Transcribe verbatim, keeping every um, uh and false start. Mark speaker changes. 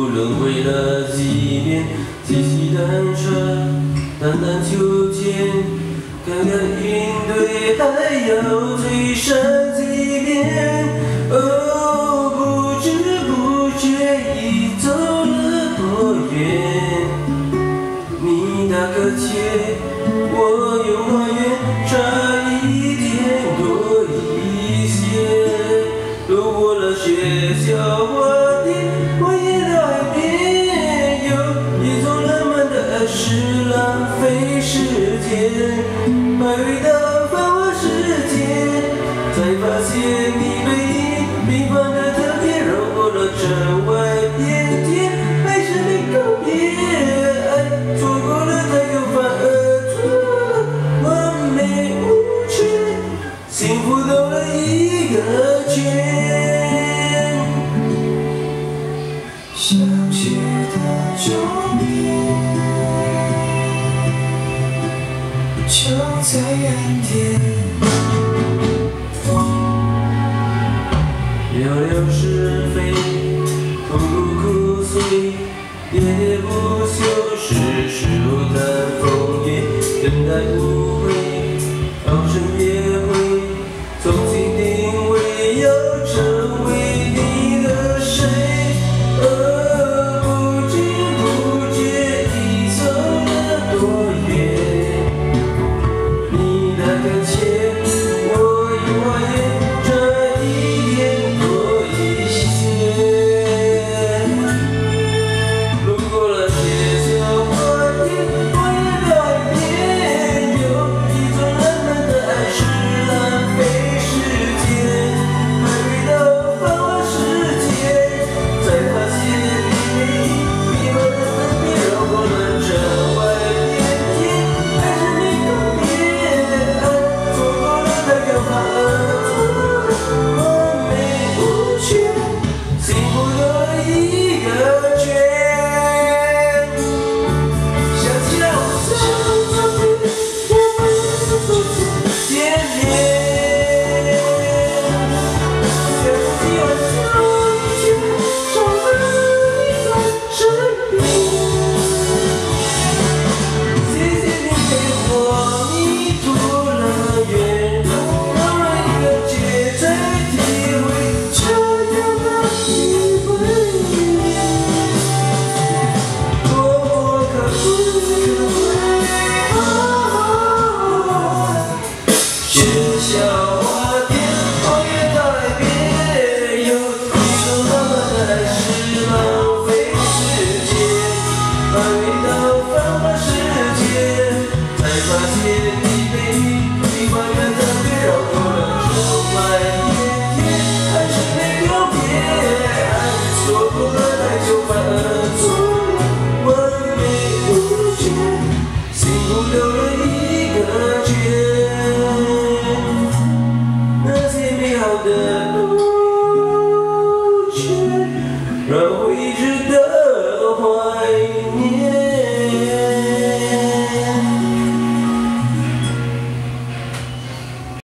Speaker 1: 又轮回了几遍，细细单纯，淡淡秋千，看看云堆，还要追上几遍。哦，不知不觉已走了多远？你打个结，我又还原，差一点多一些。路过了学校花店，我也到海边，有一种浪漫的事浪费时间，还未到繁华世界，才发现你背影平凡的特别，绕过了城外边界，还是没告别，爱错过了才又反而错了，完美无缺，幸福兜了一个圈。相聚的终点，就在原点。聊聊是非，痛哭哭碎，喋喋不休，世事无谈风月，等待无悔。